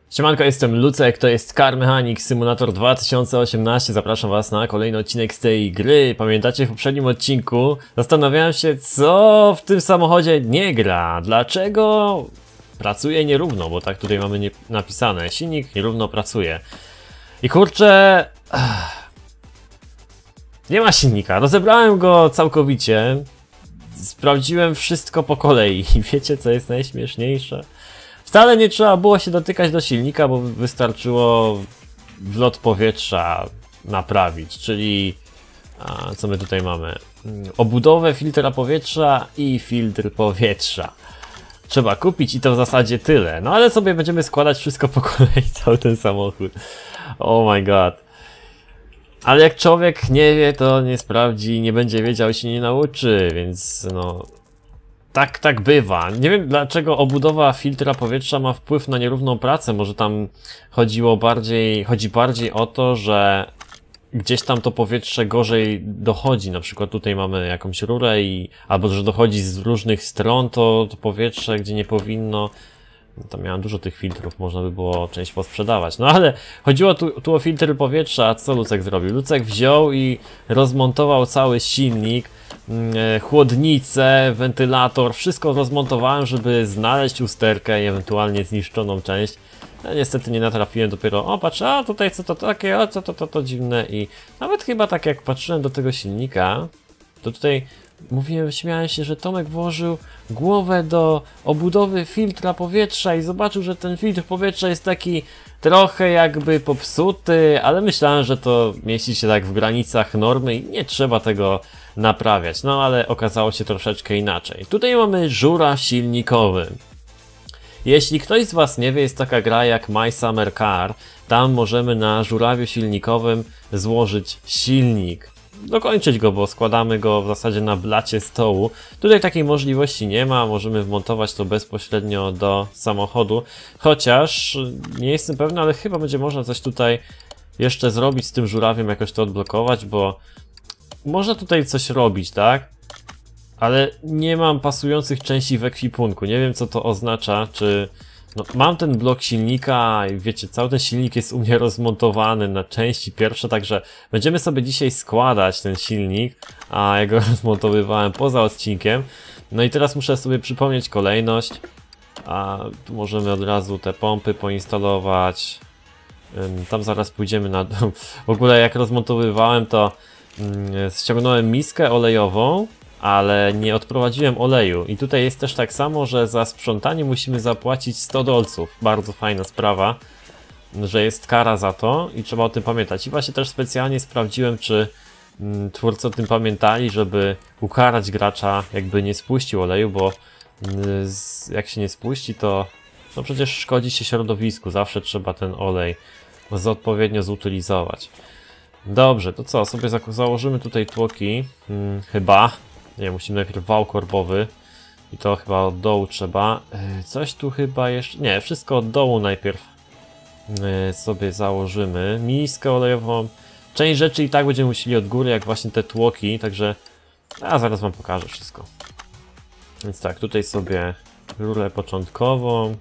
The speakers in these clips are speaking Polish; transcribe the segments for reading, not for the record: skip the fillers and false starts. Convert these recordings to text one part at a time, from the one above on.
Siemanko, jestem Lucek, to jest Car Mechanic Simulator 2018. Zapraszam was na kolejny odcinek z tej gry. Pamiętacie, w poprzednim odcinku zastanawiałem się, co w tym samochodzie nie gra. Dlaczego pracuje nierówno, bo tak tutaj mamy napisane. Silnik nierówno pracuje. I kurczę... Nie ma silnika. Rozebrałem go całkowicie. Sprawdziłem wszystko po kolei. I wiecie, co jest najśmieszniejsze? Wcale nie trzeba było się dotykać do silnika, bo wystarczyło wlot powietrza naprawić, czyli co my tutaj mamy? Obudowę filtra powietrza i filtr powietrza. Trzeba kupić i to w zasadzie tyle. No ale sobie będziemy składać wszystko po kolei, cały ten samochód. Oh my god. Ale jak człowiek nie wie, to nie sprawdzi, nie będzie wiedział, się nie nauczy, więc no... Tak bywa. Nie wiem, dlaczego obudowa filtra powietrza ma wpływ na nierówną pracę. Może tam chodzi bardziej o to, że gdzieś tam to powietrze gorzej dochodzi. Na przykład tutaj mamy jakąś rurę albo że dochodzi z różnych stron to powietrze, gdzie nie powinno. No tam miałem dużo tych filtrów, można by było część posprzedawać. No ale chodziło tu o filtry powietrza, a co Lucek zrobił? Lucek wziął i rozmontował cały silnik, chłodnicę, wentylator, wszystko rozmontowałem, żeby znaleźć usterkę i ewentualnie zniszczoną część. No, niestety nie natrafiłem dopiero, o patrz, a tutaj co to takie, o co to dziwne i nawet chyba tak jak patrzyłem do tego silnika, to tutaj śmiałem się, że Tomek włożył głowę do obudowy filtra powietrza i zobaczył, że ten filtr powietrza jest taki trochę jakby popsuty, ale myślałem, że to mieści się tak w granicach normy i nie trzeba tego naprawiać. No ale okazało się troszeczkę inaczej. Tutaj mamy żuraw silnikowy. Jeśli ktoś z was nie wie, jest taka gra jak My Summer Car. Tam możemy na żurawiu silnikowym złożyć silnik. Dokończyć go, bo składamy go w zasadzie na blacie stołu. Tutaj takiej możliwości nie ma, możemy wmontować to bezpośrednio do samochodu. Chociaż nie jestem pewny, ale chyba będzie można coś tutaj jeszcze zrobić z tym żurawiem, jakoś to odblokować, bo można tutaj coś robić, tak? Ale nie mam pasujących części w ekwipunku. Nie wiem, co to oznacza, czy... No, mam ten blok silnika i wiecie, cały ten silnik jest u mnie rozmontowany na części pierwsze, także będziemy sobie dzisiaj składać ten silnik, a ja go rozmontowywałem poza odcinkiem. No i teraz muszę sobie przypomnieć kolejność, a tu możemy od razu te pompy poinstalować. Tam zaraz pójdziemy na dół. W ogóle jak rozmontowywałem, to ściągnąłem miskę olejową, ale nie odprowadziłem oleju. I tutaj jest też tak samo, że za sprzątanie musimy zapłacić 100 dolców. Bardzo fajna sprawa, że jest kara za to i trzeba o tym pamiętać. I właśnie też specjalnie sprawdziłem, czy twórcy o tym pamiętali, żeby ukarać gracza, jakby nie spuścił oleju, bo jak się nie spuści, to no przecież szkodzi się środowisku. Zawsze trzeba ten olej odpowiednio zutylizować. Dobrze, to co? Sobie założymy tutaj tłoki. Chyba. Nie, musimy najpierw wał korbowy. I to chyba od dołu trzeba. Coś tu chyba jeszcze... Nie, wszystko od dołu najpierw sobie założymy. Miskę olejową. Część rzeczy i tak będziemy musieli od góry, jak właśnie te tłoki. Także... zaraz wam pokażę wszystko. Więc tak, tutaj sobie rurę początkową.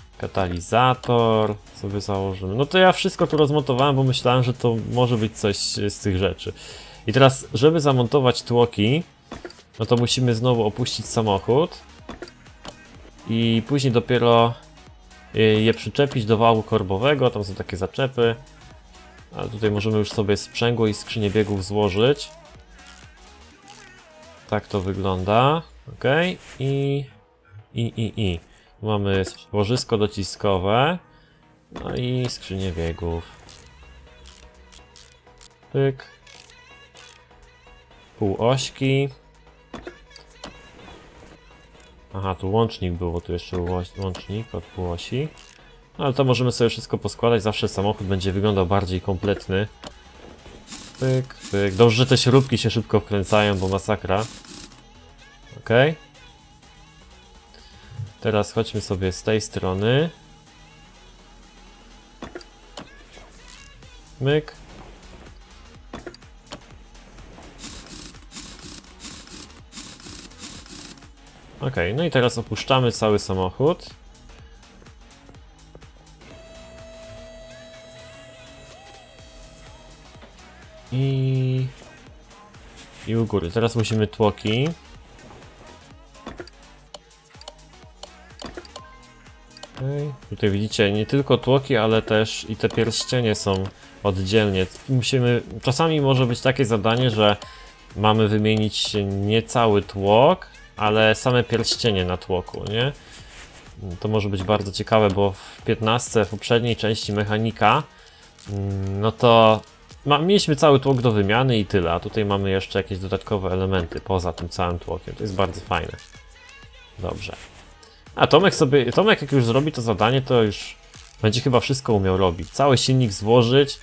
Katalizator sobie założymy. No to ja wszystko tu rozmontowałem, bo myślałem, że to może być coś z tych rzeczy. I teraz, żeby zamontować tłoki, no to musimy znowu opuścić samochód i później dopiero je przyczepić do wału korbowego. Tam są takie zaczepy, ale tutaj możemy już sobie sprzęgło i skrzynię biegów złożyć. Tak to wygląda. Ok, mamy łożysko dociskowe, no i skrzynię biegów. Pyk. Półośki. Aha, tu łącznik był, bo tu jeszcze łącznik od półosi. No, ale to możemy sobie wszystko poskładać, zawsze samochód będzie wyglądał bardziej kompletny. Pyk, pyk. Dobrze, że te śrubki się szybko wkręcają, bo masakra. Ok. Teraz chodźmy sobie z tej strony. Myk. Ok, no i teraz opuszczamy cały samochód. I u góry. Teraz musimy tłoki. Okay. Tutaj widzicie nie tylko tłoki, ale też i te pierścienie są oddzielnie. Czasami może być takie zadanie, że mamy wymienić nie cały tłok, ale same pierścienie na tłoku, nie? To może być bardzo ciekawe, bo w 15, w poprzedniej części mechanika, no to mieliśmy cały tłok do wymiany i tyle, a tutaj mamy jeszcze jakieś dodatkowe elementy poza tym całym tłokiem. To jest bardzo fajne. Dobrze. A Tomek jak już zrobi to zadanie, to już będzie chyba wszystko umiał robić. Cały silnik złożyć.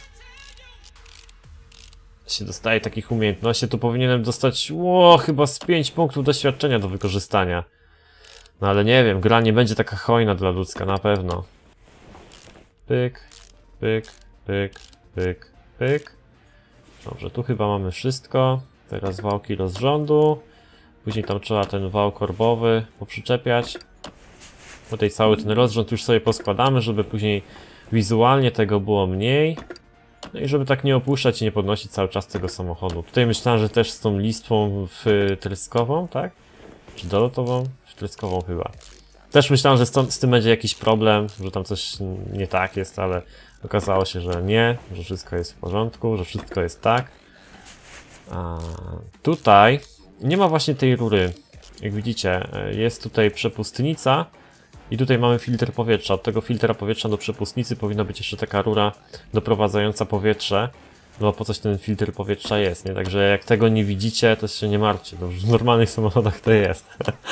Się dostaje takich umiejętności, to powinienem dostać chyba z 5 punktów doświadczenia do wykorzystania. No ale nie wiem, gra nie będzie taka hojna dla ludzka, na pewno. Pyk, pyk, pyk, pyk, pyk. Dobrze, tu chyba mamy wszystko. Teraz wałki rozrządu. Później tam trzeba ten wał korbowy poprzyczepiać. Tutaj cały ten rozrząd już sobie poskładamy, żeby później wizualnie tego było mniej. No i żeby tak nie opuszczać i nie podnosić cały czas tego samochodu. Tutaj myślałem, że też z tą listwą wtryskową, tak? Czy dolotową? Wtryskową chyba. Też myślałem, że z tym będzie jakiś problem, że tam coś nie tak jest, ale okazało się, że nie, że wszystko jest w porządku, że wszystko jest tak. A tutaj nie ma właśnie tej rury. Jak widzicie, jest tutaj przepustnica i tutaj mamy filtr powietrza. Od tego filtra powietrza do przepustnicy powinna być jeszcze taka rura doprowadzająca powietrze. No po coś ten filtr powietrza jest, nie? Także jak tego nie widzicie, to się nie martwcie. To w normalnych samochodach to jest.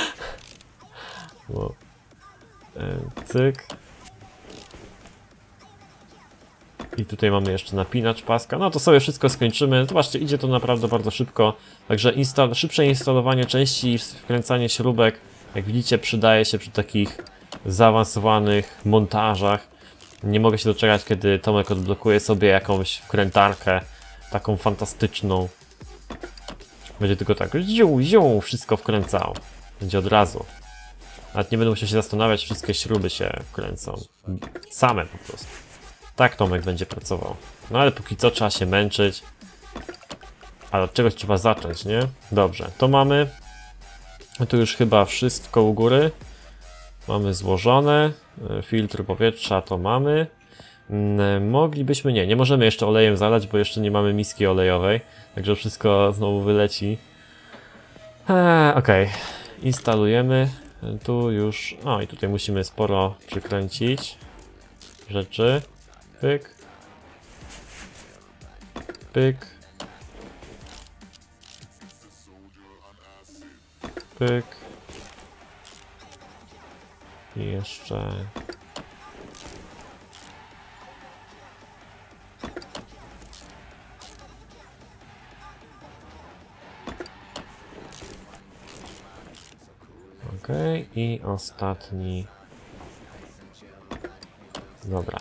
No. Cyk. I tutaj mamy jeszcze napinacz paska. No to sobie wszystko skończymy. Zobaczcie, idzie to naprawdę bardzo szybko. Także szybsze instalowanie części i wkręcanie śrubek, jak widzicie, przydaje się przy takich zaawansowanych montażach. Nie mogę się doczekać, kiedy Tomek odblokuje sobie jakąś wkrętarkę taką fantastyczną. Będzie tylko tak ziu, wszystko wkręcał. Będzie od razu. Nawet nie będę musiał się zastanawiać, wszystkie śruby się wkręcą. Same po prostu. Tak Tomek będzie pracował. No ale póki co trzeba się męczyć. Ale od czegoś trzeba zacząć, nie? Dobrze, to mamy. Tu już chyba wszystko u góry. Mamy złożone. Filtr powietrza to mamy. Moglibyśmy... Nie możemy jeszcze olejem zalać, bo jeszcze nie mamy miski olejowej. Także wszystko znowu wyleci. Okej. Instalujemy. Tu już... O, i tutaj musimy sporo przykręcić rzeczy. Pyk. Pyk. Pyk. I jeszcze... Okej, i ostatni. Dobra.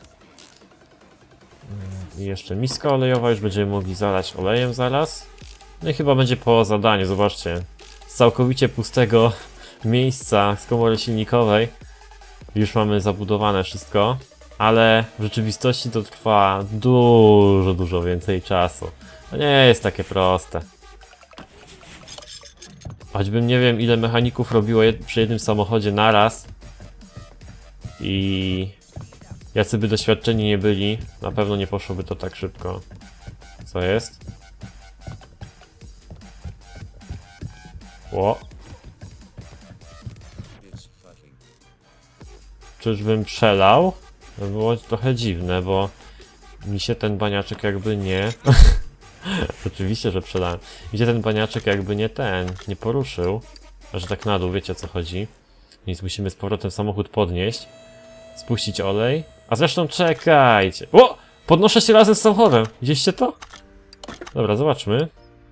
I jeszcze miska olejowa, już będziemy mogli zalać olejem zaraz. No i chyba będzie po zadaniu, zobaczcie. Z całkowicie pustego miejsca z komory silnikowej już mamy zabudowane wszystko, ale w rzeczywistości to trwa dużo więcej czasu. To nie jest takie proste. Choćbym nie wiem, ile mechaników robiło przy jednym samochodzie naraz i jacy by doświadczeni nie byli, na pewno nie poszłoby to tak szybko. Co jest? Ło. Czyżbym przelał? To było trochę dziwne, bo mi się ten baniaczek jakby nie... Oczywiście, że przelałem. Gdzie ten baniaczek jakby nie poruszył. Że tak na dół, wiecie o co chodzi. Więc musimy z powrotem samochód podnieść. Spuścić olej. A zresztą czekajcie. O! Podnoszę się razem z samochodem. Widzieliście to? Dobra, zobaczmy.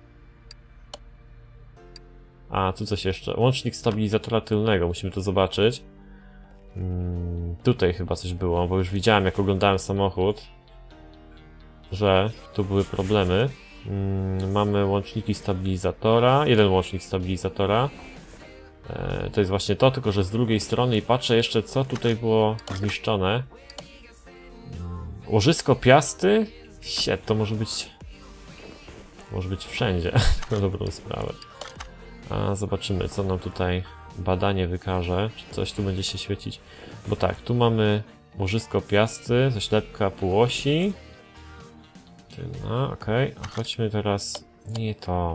A, tu coś jeszcze. Łącznik stabilizatora tylnego. Musimy to zobaczyć. Tutaj chyba coś było, bo już widziałem, jak oglądałem samochód, że tu były problemy. Mamy łączniki stabilizatora. Jeden łącznik stabilizatora. To jest właśnie to, tylko że z drugiej strony i patrzę jeszcze, co tutaj było zniszczone. Łożysko piasty? To może być Może być wszędzie, na dobrą sprawę. A zobaczymy, co nam tutaj badanie wykaże. Czy coś tu będzie się świecić. Bo tak, tu mamy łożysko piasty, zaślepka półosi. Okej. A chodźmy teraz... Nie to.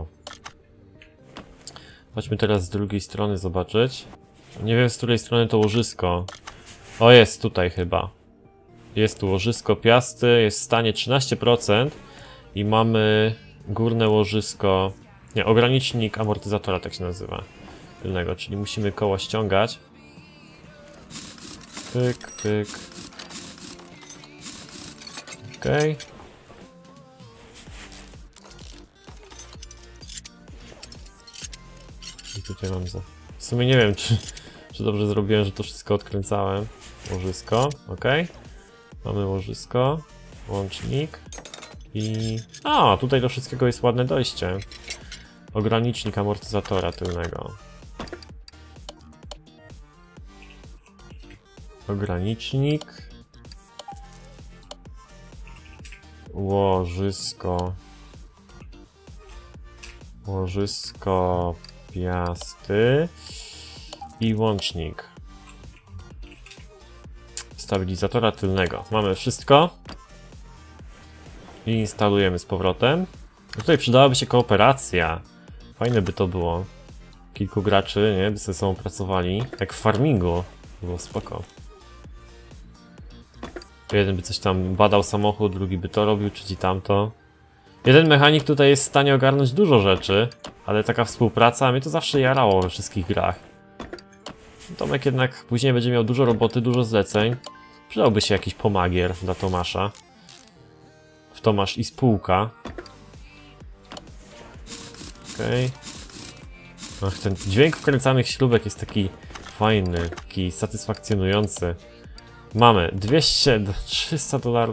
Chodźmy teraz z drugiej strony zobaczyć. Nie wiem, z której strony to łożysko. O, jest tutaj chyba. Jest tu łożysko piasty, jest w stanie 13% i mamy górne łożysko... Nie, ogranicznik amortyzatora, tak się nazywa. Tylnego, czyli musimy koło ściągać. Pyk, pyk. Okej. I tutaj mam za... W sumie nie wiem, czy dobrze zrobiłem, że to wszystko odkręcałem. Łożysko, okej. Mamy łożysko, łącznik i... A, tutaj do wszystkiego jest ładne dojście. Ogranicznik amortyzatora tylnego. Ogranicznik. Łożysko. Łożysko piasty. I łącznik stabilizatora tylnego. Mamy wszystko. I instalujemy z powrotem. Tutaj przydałaby się kooperacja. Fajne by to było. Kilku graczy, nie? By ze sobą pracowali. Jak w farmingu. Było spoko. Jeden by coś tam badał samochód, drugi by to robił, trzeci tamto. Jeden mechanik tutaj jest w stanie ogarnąć dużo rzeczy, ale taka współpraca, mnie to zawsze jarało we wszystkich grach. Tomek jednak później będzie miał dużo roboty, dużo zleceń. Przydałby się jakiś pomagier dla Tomasza. W Tomasz i spółka. Okej. Ach, ten dźwięk wkręcanych śrubek jest taki fajny, taki satysfakcjonujący. Mamy 200, 300 dolarów.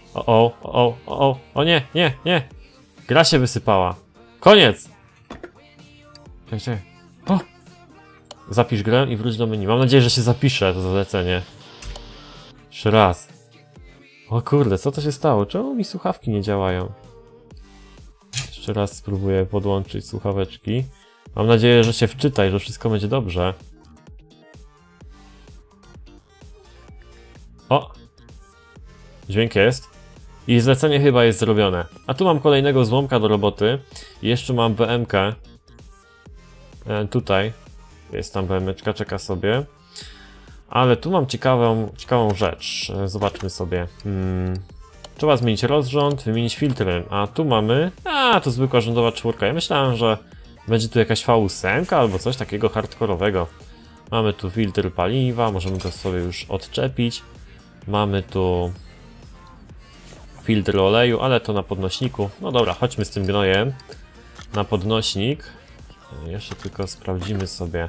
O nie, nie, nie. Gra się wysypała. Koniec! Czekaj. O! Zapisz grę i wróć do menu. Mam nadzieję, że się zapisze to zalecenie. Jeszcze raz. O kurde, co to się stało? Czemu mi słuchawki nie działają? Jeszcze raz spróbuję podłączyć słuchaweczki. Mam nadzieję, że się wczyta i że wszystko będzie dobrze. O! Dźwięk jest. I zlecenie chyba jest zrobione. A tu mam kolejnego złomka do roboty. I jeszcze mam BMK. Tutaj. Jest tam BMeczka, czeka sobie. Ale tu mam ciekawą rzecz. Zobaczmy sobie. Trzeba zmienić rozrząd, wymienić filtry. A tu mamy... to zwykła rządowa czwórka. Ja myślałem, że będzie tu jakaś V8 albo coś takiego hardkorowego. Mamy tu filtr paliwa, możemy go sobie już odczepić. Mamy tu filtr oleju, ale to na podnośniku. No dobra, chodźmy z tym gnojem na podnośnik. Jeszcze tylko sprawdzimy sobie.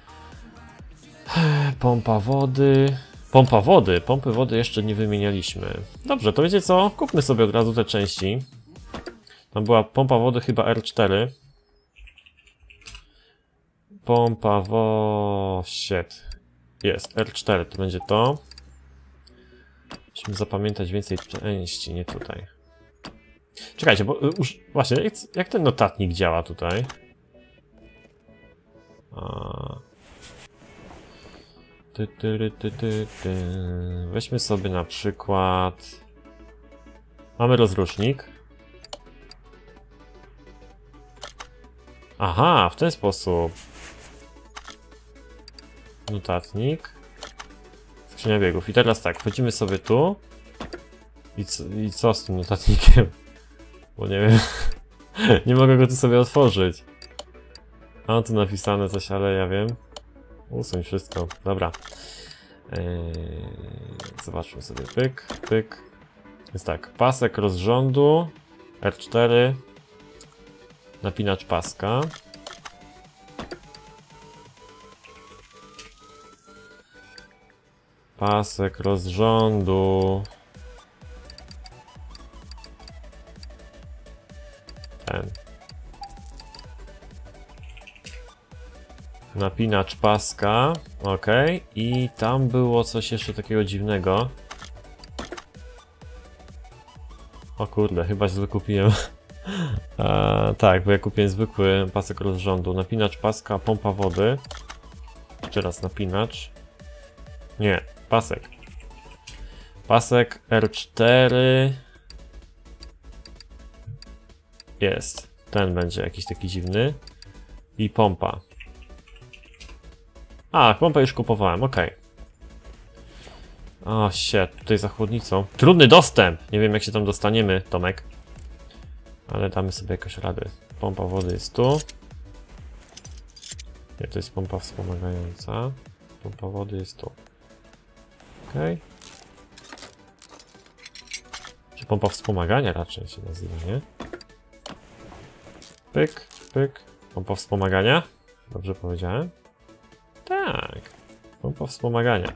Pompa wody. Pompy wody jeszcze nie wymienialiśmy. Dobrze, to wiecie co? Kupmy sobie od razu te części. Tam była pompa wody chyba R4. Shit. Jest, R4 to będzie to. Musimy zapamiętać więcej części, nie tutaj. Czekajcie, bo już właśnie, jak ten notatnik działa tutaj? Weźmy sobie na przykład... Mamy rozrusznik. Aha, w ten sposób. Notatnik. Skrzynia biegów. I teraz tak, wchodzimy sobie tu. I co z tym notatnikiem? Bo nie wiem. Nie mogę go tu sobie otworzyć. Mam tu napisane coś, ale ja wiem. Usuń wszystko. Dobra. Zobaczmy sobie. Pyk, pyk. Jest tak. Pasek rozrządu. R4. Napinacz paska. Pasek rozrządu. Ten. Napinacz paska. Ok. I tam było coś jeszcze takiego dziwnego. O kurde, chyba źle kupiłem Tak, bo ja kupiłem zwykły pasek rozrządu. Napinacz paska, pompa wody. Jeszcze raz napinacz. Nie, pasek. Pasek R4. Jest. Ten będzie jakiś taki dziwny. I pompa. A, pompę już kupowałem, ok. O, shit, tutaj za chłodnicą. Trudny dostęp! Nie wiem jak się tam dostaniemy, Tomek. Ale damy sobie jakoś radę. Pompa wody jest tu. Nie, to jest pompa wspomagająca. Pompa wody jest tu. Ok. Czy pompa wspomagania raczej się nazywa, nie? Pyk, pyk. Pompa wspomagania? Dobrze powiedziałem? Tak. Pompa wspomagania.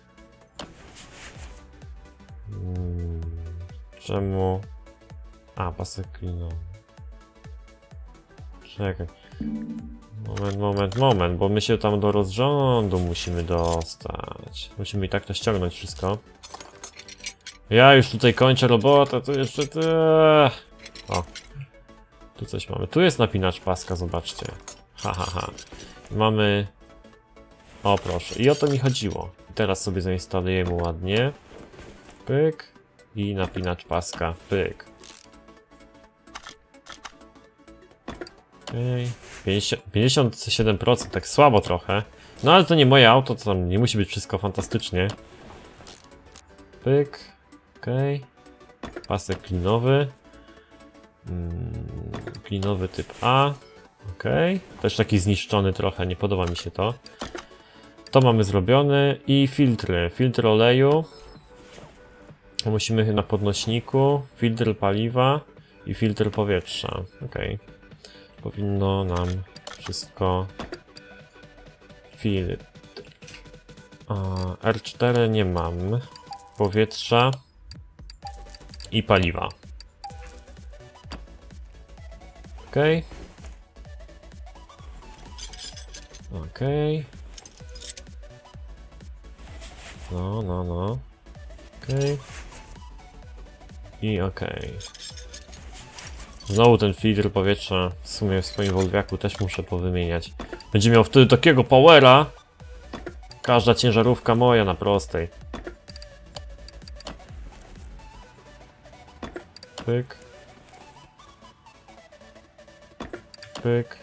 Czemu? A, pasek klinowy. Czekaj. Moment, bo my się tam do rozrządu musimy dostać. Musimy i tak to ściągnąć wszystko. Ja już tutaj kończę robotę, to jeszcze ty. O. Tu coś mamy. Tu jest napinacz paska, zobaczcie. Ha. Mamy... O proszę, i o to mi chodziło. I teraz sobie zainstalujemy ładnie. Pyk. I napinacz paska. Pyk. Okay. 57%, tak słabo trochę. No ale to nie moje auto, to tam nie musi być wszystko fantastycznie. Pyk. Okej. Pasek klinowy. Klinowy typ A. Okej. Też taki zniszczony trochę, nie podoba mi się to. To mamy zrobione. I filtry. Filtr oleju. Musimy na podnośniku. Filtr paliwa. I filtr powietrza. Okej. Powinno nam wszystko... Filtr. R4 nie mam. Powietrza. I paliwa. Okej. Okej. No. Okej. I okej. Znowu ten filtr powietrza w sumie w swoim Volviaku też muszę powymieniać. Będzie miał wtedy takiego powera. Każda ciężarówka moja na prostej. Pyk. Pyk.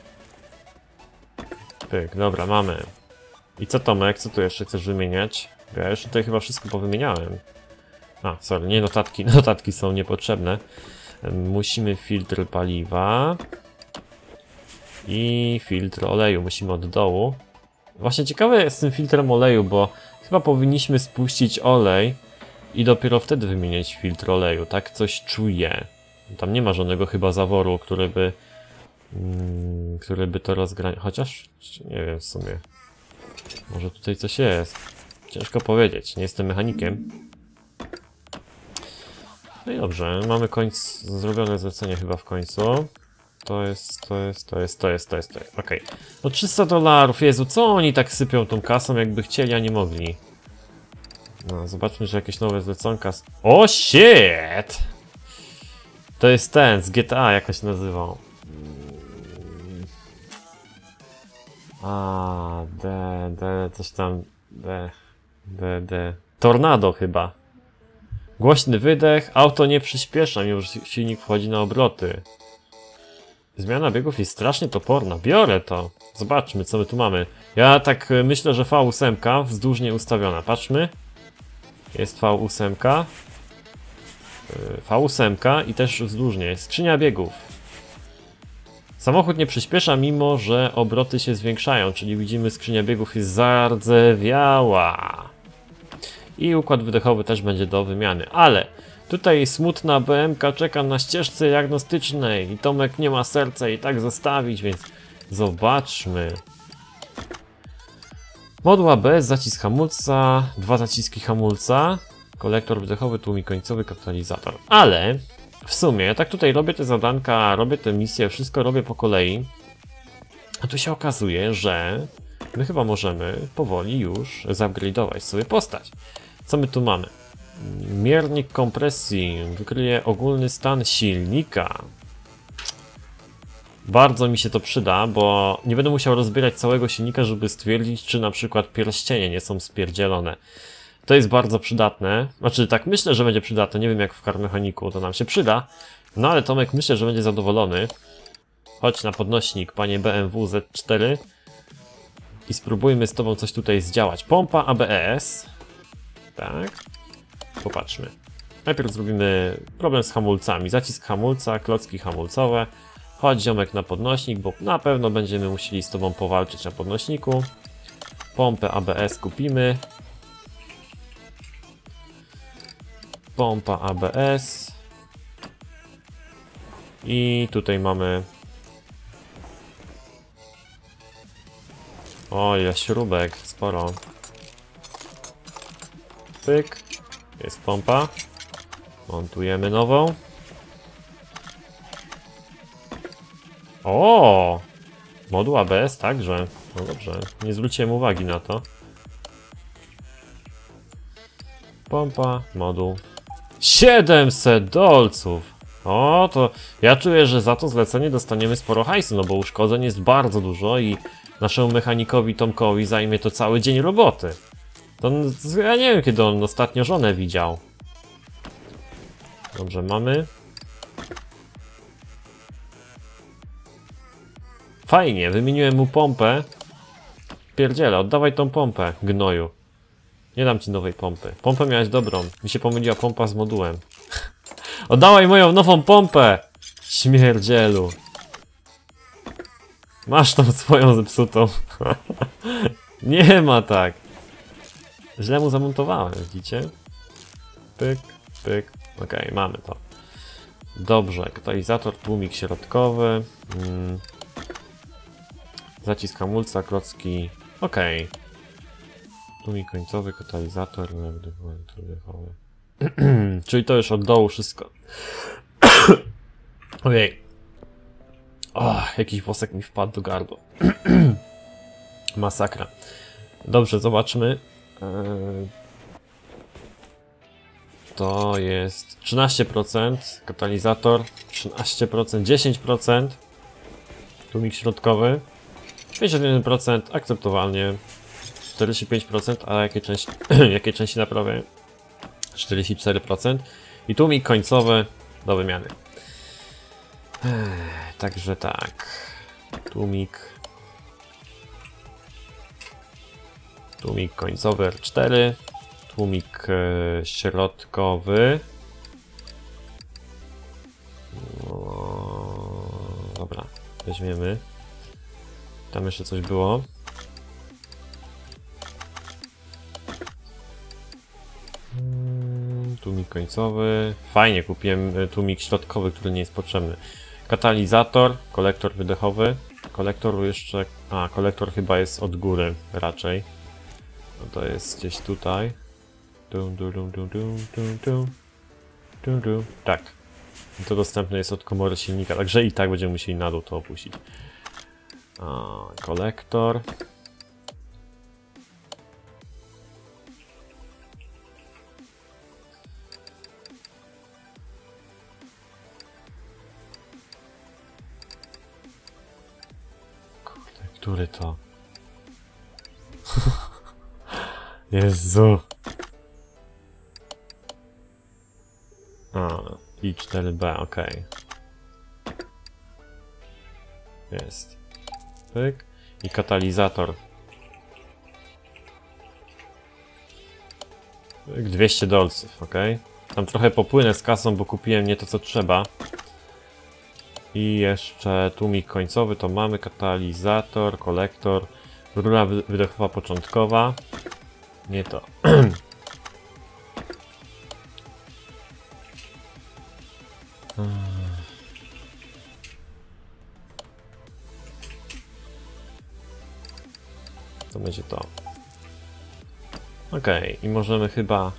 Pyk, dobra, mamy. I co Tomek, co tu jeszcze chcesz wymieniać? Ja już tutaj chyba wszystko powymieniałem. A, sorry, nie notatki, notatki są niepotrzebne. Musimy filtr paliwa. I filtr oleju, musimy od dołu. Właśnie ciekawe jest z tym filtrem oleju, bo chyba powinniśmy spuścić olej i dopiero wtedy wymieniać filtr oleju, tak coś czuję. Tam nie ma żadnego chyba zaworu, który by to rozgrał. Chociaż nie wiem w sumie. Może tutaj coś jest. Ciężko powiedzieć, nie jestem mechanikiem. No i dobrze, mamy zrobione zlecenie chyba w końcu. To jest. Okej. No $300, Jezu, co oni tak sypią tą kasą, jakby chcieli, a nie mogli. No, zobaczmy, że jakieś nowe zleconka. O, shit! To jest ten, z GTA, jak się nazywał. Coś tam. Tornado chyba. Głośny wydech, auto nie przyspiesza, mimo że silnik wchodzi na obroty. Zmiana biegów jest strasznie toporna. Biorę to. Zobaczmy, co my tu mamy. Ja tak myślę, że V8 wzdłużnie ustawiona. Patrzmy. Jest V8. V8 i też wzdłużnie. Skrzynia biegów. Samochód nie przyspiesza, mimo że obroty się zwiększają, czyli widzimy, skrzynia biegów jest zardzewiała. I układ wydechowy też będzie do wymiany, ale tutaj smutna BMK czeka na ścieżce diagnostycznej i Tomek nie ma serca i tak zostawić, więc zobaczmy. Moduł ABS, zacisk hamulca, 2 zaciski hamulca, kolektor wydechowy, tłumik końcowy, katalizator. Ale w sumie, ja tak tutaj robię te zadanka, robię te misje, wszystko robię po kolei. A tu się okazuje, że my chyba możemy powoli już zupgrade'ować sobie postać. Co my tu mamy? Miernik kompresji wykryje ogólny stan silnika. Bardzo mi się to przyda, bo nie będę musiał rozbierać całego silnika, żeby stwierdzić, czy na przykład pierścienie nie są spierdzielone. To jest bardzo przydatne. Znaczy, tak myślę, że będzie przydatne. Nie wiem, jak w Car Mechanicu to nam się przyda. No ale Tomek myślę, że będzie zadowolony. Chodź na podnośnik, panie BMW Z4. I spróbujmy z tobą coś tutaj zdziałać. Pompa ABS. Tak. Popatrzmy. Najpierw zrobimy problem z hamulcami. Zacisk hamulca, klocki hamulcowe. Chodź ziomek na podnośnik, bo na pewno będziemy musieli z tobą powalczyć na podnośniku. Pompę ABS kupimy. Pompa ABS. I tutaj mamy... O, ile śrubek, sporo. Pyk. Jest pompa. Montujemy nową. O! Moduł ABS także. No dobrze, nie zwróciłem uwagi na to. Pompa, moduł. 700 dolców! O, to ja czuję, że za to zlecenie dostaniemy sporo hajsu, no bo uszkodzeń jest bardzo dużo i naszemu mechanikowi Tomkowi zajmie to cały dzień roboty. To ja nie wiem, kiedy on ostatnio żonę widział. Dobrze, mamy. Fajnie, wymieniłem mu pompę. Pierdziele, oddawaj tą pompę, gnoju. Nie dam ci nowej pompy. Pompę miałeś dobrą. Mi się pomyliła pompa z modułem. Oddawaj moją nową pompę! Śmierdzielu. Masz tą swoją zepsutą. Nie ma tak. Źle mu zamontowałem, widzicie? Pyk, pyk. Okej, mamy to. Dobrze, katalizator, tłumik środkowy. Zacisk hamulca, klocki. Okej. Tłumik końcowy, katalizator, wydechowy. Czyli to już od dołu wszystko. Ojej. Jakiś włosek mi wpadł do gardła. Masakra. Dobrze, zobaczmy. To jest 13%, katalizator 13%, 10%, tłumik środkowy 51%, akceptowalnie 45%, a jakie części naprawy? 44% i tłumik końcowy do wymiany. Także tak, tłumik końcowy R4, tłumik środkowy. Dobra, weźmiemy. Tam jeszcze coś było. Tłumik końcowy. Fajnie, kupiłem tłumik środkowy, który nie jest potrzebny. Katalizator, kolektor wydechowy. Kolektor jeszcze... kolektor chyba jest od góry raczej. No to jest gdzieś tutaj. Tak. I to dostępne jest od komory silnika, także i tak będziemy musieli na dół to opuścić. Kolektor. Kurde, który to? Jezu. I 4B, ok. Jest. Pyk. I katalizator. Pyk, 200 dolców, ok. Tam trochę popłynę z kasą, bo kupiłem nie to co trzeba. I jeszcze tłumik końcowy to mamy, katalizator, kolektor, rura wydechowa początkowa. Nie to. To będzie to. Okej, i możemy chyba...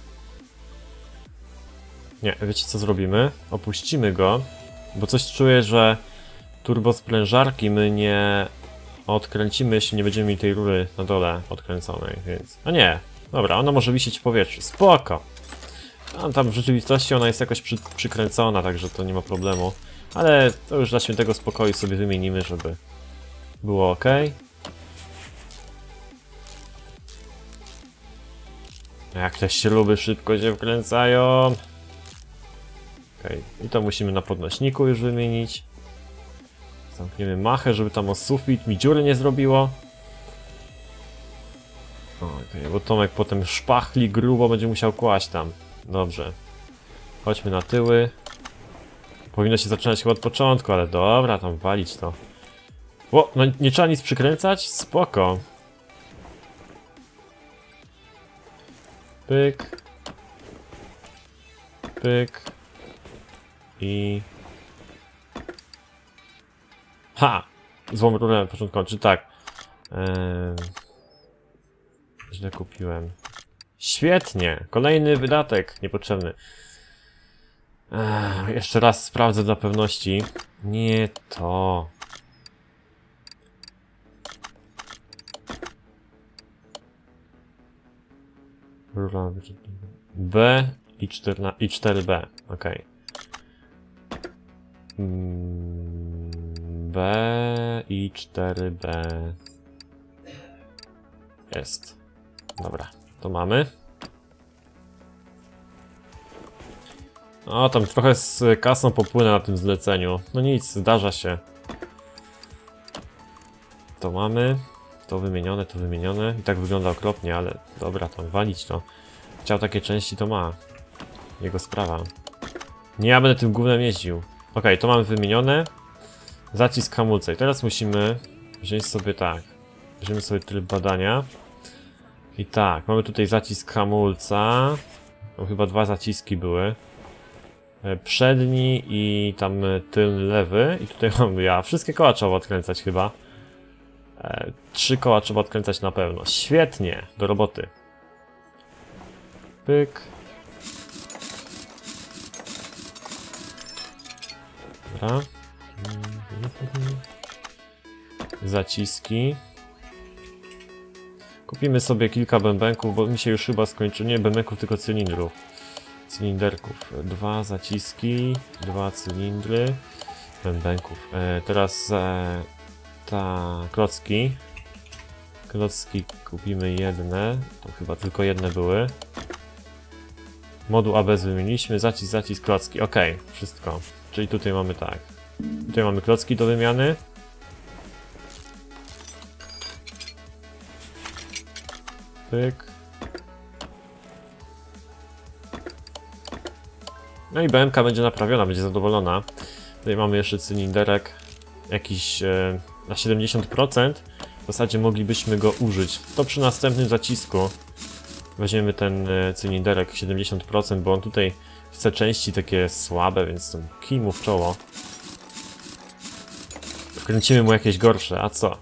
Nie, wiecie co zrobimy? Opuścimy go, bo coś czuję, że turbosprężarki my nie odkręcimy, jeśli nie będziemy mieli tej rury na dole odkręconej, więc... A nie, dobra, ona może wisieć w powietrzu, spoko! A tam w rzeczywistości ona jest jakoś przykręcona, także to nie ma problemu. Ale to już dla świętego spokoju sobie wymienimy, żeby było ok. Jak też się lubi, szybko się wkręcają. Okej, i to musimy na podnośniku już wymienić. Zamkniemy machę, żeby tam o sufit mi dziury nie zrobiło. Okej, bo Tomek potem szpachli grubo będzie musiał kłaść tam. Dobrze. Chodźmy na tyły. Powinno się zaczynać chyba od początku, ale dobra, tam walić to. O, no nie trzeba nic przykręcać? Spoko. Pyk. Pyk. I... Ha! Złą rurę początkową, czy tak? Źle kupiłem. Świetnie! Kolejny wydatek niepotrzebny. Jeszcze raz sprawdzę dla pewności. Nie to. B i 4B. Ok. B i 4B. Jest. Dobra, to mamy. O, tam trochę z kasą popłynę na tym zleceniu. No nic, zdarza się. To mamy. To wymienione. I tak wygląda okropnie, ale dobra, tam walić to. Chciał takie części, to ma. Jego sprawa. Nie ja będę tym gównem jeździł. Ok, to mamy wymienione. Zacisk hamulca. I teraz musimy wziąć sobie tak. Bierzemy sobie tryb badania. I tak, mamy tutaj zacisk hamulca. Tam chyba 2 zaciski były. Przedni i tam tylny lewy. I tutaj mamy ja. Wszystkie koła trzeba odkręcać chyba. 3 koła trzeba odkręcać na pewno. Świetnie, do roboty. Pyk. Dobra. Zaciski. Kupimy sobie kilka bębenków, bo mi się już chyba skończy. Nie bębenków, tylko cylindrów. Cylinderków. 2 zaciski, 2 cylindry. Bębenków. Teraz klocki. Klocki kupimy jedne. To chyba tylko jedne były. Moduł ABS wymieniliśmy. Zacisk, klocki. Ok, wszystko. Czyli tutaj mamy tak. Tutaj mamy klocki do wymiany. Pyk. No i BMK będzie naprawiona, będzie zadowolona. Tutaj mamy jeszcze cylinderek jakiś na 70%. W zasadzie moglibyśmy go użyć. To przy następnym zacisku weźmiemy ten cylinderek 70%, bo on tutaj chce części takie słabe, więc kij mu w czoło. Wkręcimy mu jakieś gorsze, a co?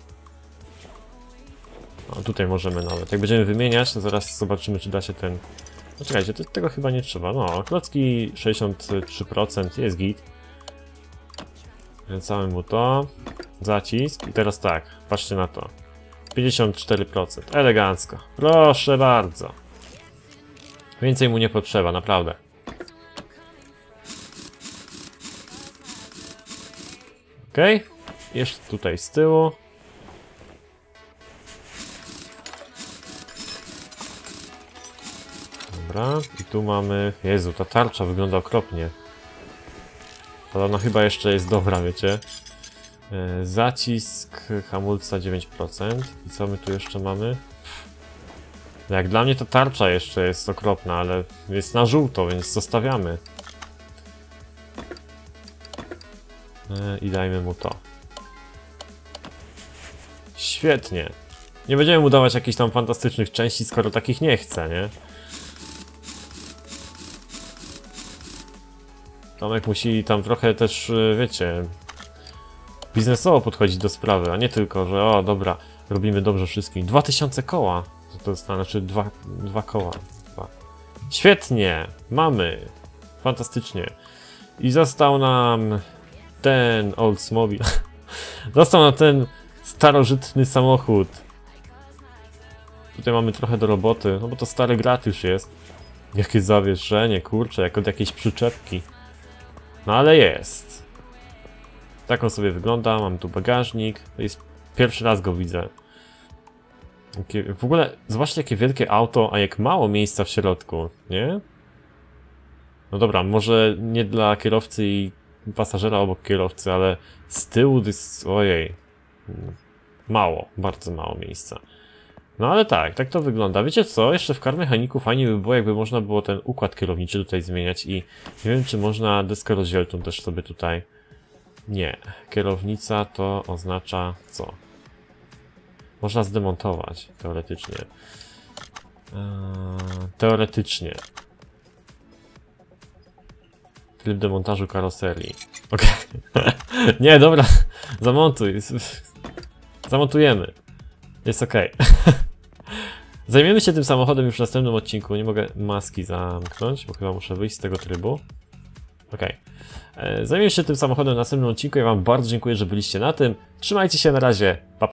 O, tutaj możemy nawet. Jak będziemy wymieniać, to zaraz zobaczymy, czy da się ten... No czekajcie, tego chyba nie trzeba. No, klocki 63%, jest git. Wkręcamy mu to. Zacisk. I teraz tak, patrzcie na to. 54%. Elegancko. Proszę bardzo. Więcej mu nie potrzeba, naprawdę. Ok. Jeszcze tutaj z tyłu. Dobra. I tu mamy... Jezu, ta tarcza wygląda okropnie. Ale ona chyba jeszcze jest dobra, wiecie. Zacisk hamulca 9%. I co my tu jeszcze mamy? Jak dla mnie to tarcza jeszcze jest okropna, ale jest na żółto, więc zostawiamy. I dajmy mu to. Świetnie. Nie będziemy mu dawać jakichś tam fantastycznych części, skoro takich nie chce, nie? Tomek musi tam trochę też, wiecie, biznesowo podchodzić do sprawy, a nie tylko, że o, dobra, robimy dobrze wszystkim. 2000 koła! To znaczy dwa koła. Świetnie! Mamy! Fantastycznie. I został nam ten Oldsmobile. Został nam ten starożytny samochód. Tutaj mamy trochę do roboty, no bo to stary grat już jest. Jakie zawieszenie, kurczę, jak od jakiejś przyczepki. No ale jest. Tak on sobie wygląda, mam tu bagażnik, to jest pierwszy raz go widzę. W ogóle, zobaczcie jakie wielkie auto, a jak mało miejsca w środku, nie? No dobra, może nie dla kierowcy i pasażera obok kierowcy, ale z tyłu jest, ojej, mało, bardzo mało miejsca. No ale tak to wygląda. Wiecie co, jeszcze w Car Mechanicu fajnie by było, jakby można było ten układ kierowniczy tutaj zmieniać i nie wiem, czy można deskę rozdzielczą też sobie tutaj... Nie, kierownica to oznacza co? Można zdemontować, teoretycznie. Teoretycznie. Tryb demontażu karoserii. Okej. Nie, dobra. Zamontuj. Zamontujemy. Jest okej. Zajmiemy się tym samochodem już w następnym odcinku. Nie mogę maski zamknąć, bo chyba muszę wyjść z tego trybu. Okej. Zajmiemy się tym samochodem w następnym odcinku. Ja wam bardzo dziękuję, że byliście na tym. Trzymajcie się, na razie. Pa.